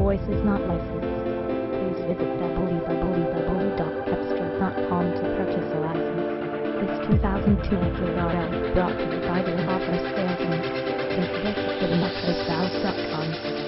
voice is not licensed. Please visit www.cepstral.com to purchase a license. This 2002 XRL brought to you by the Office Sales Inc. Visit www.valve.com.